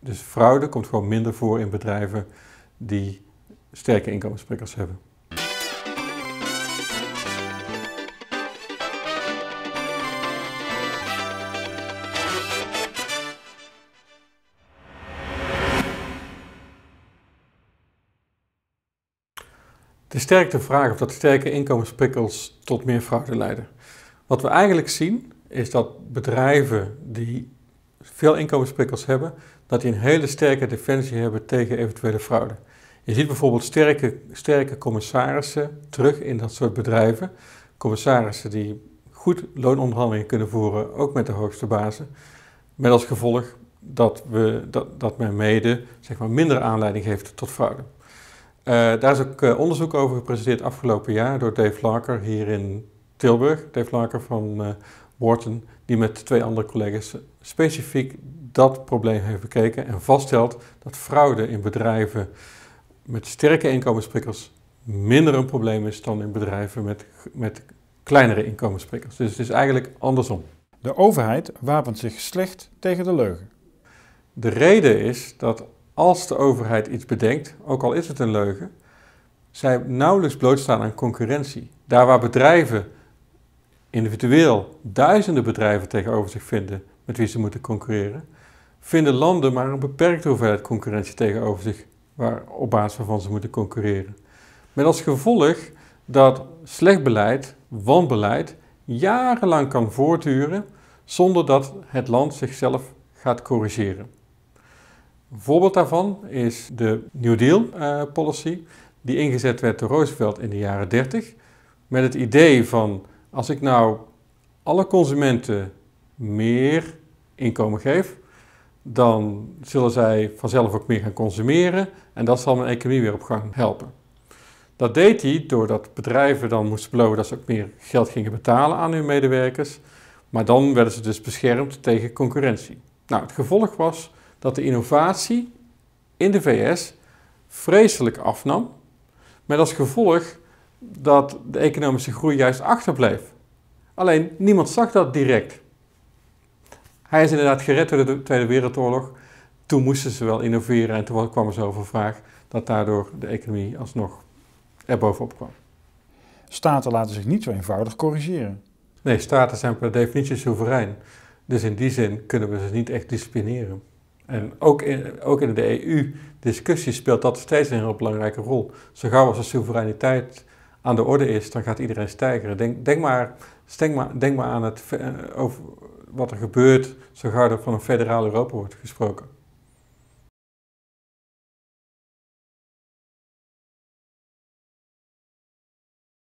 Dus fraude komt gewoon minder voor in bedrijven die sterke inkomensprikkels hebben. Het is sterk de vraag of dat sterke inkomensprikkels tot meer fraude leiden. Wat we eigenlijk zien is dat bedrijven die veel inkomensprikkels hebben, dat die een hele sterke defensie hebben tegen eventuele fraude. Je ziet bijvoorbeeld sterke commissarissen terug in dat soort bedrijven. Commissarissen die goed loononderhandelingen kunnen voeren, ook met de hoogste bazen. Met als gevolg dat men mede minder aanleiding geeft tot fraude. Daar is ook onderzoek over gepresenteerd afgelopen jaar door Dave Larker hier in Tilburg. Dave Larker van Wharton, die met 2 andere collega's specifiek dat probleem heeft bekeken en vaststelt dat fraude in bedrijven met sterke inkomensprikkels minder een probleem is dan in bedrijven met kleinere inkomensprikkels. Dus het is eigenlijk andersom. De overheid wapent zich slecht tegen de leugen. De reden is dat als de overheid iets bedenkt, ook al is het een leugen, zij nauwelijks blootstaan aan concurrentie. Daar waar bedrijven individueel duizenden bedrijven tegenover zich vinden met wie ze moeten concurreren, vinden landen maar een beperkte hoeveelheid concurrentie tegenover zich op basis waarvan ze moeten concurreren. Met als gevolg dat slecht beleid, wanbeleid, jarenlang kan voortduren zonder dat het land zichzelf gaat corrigeren. Een voorbeeld daarvan is de New Deal policy, die ingezet werd door Roosevelt in de jaren 30, met het idee van als ik nou alle consumenten meer inkomen geef, dan zullen zij vanzelf ook meer gaan consumeren en dat zal mijn economie weer op gang helpen. Dat deed hij doordat bedrijven dan moesten beloven dat ze ook meer geld gingen betalen aan hun medewerkers, maar dan werden ze dus beschermd tegen concurrentie. Nou, het gevolg was dat de innovatie in de VS vreselijk afnam, met als gevolg dat de economische groei juist achterbleef. Alleen niemand zag dat direct. Hij is inderdaad gered door de Tweede Wereldoorlog. Toen moesten ze wel innoveren en toen kwam er zoveel vraag dat daardoor de economie alsnog er bovenop kwam. Staten laten zich niet zo eenvoudig corrigeren. Nee, staten zijn per definitie soeverein. Dus in die zin kunnen we ze niet echt disciplineren. En ook in de EU-discussie speelt dat steeds een heel belangrijke rol. Zo gauw als de soevereiniteit aan de orde is, dan gaat iedereen stijgeren. Denk maar aan over wat er gebeurt zo gauw er van een federaal Europa wordt gesproken.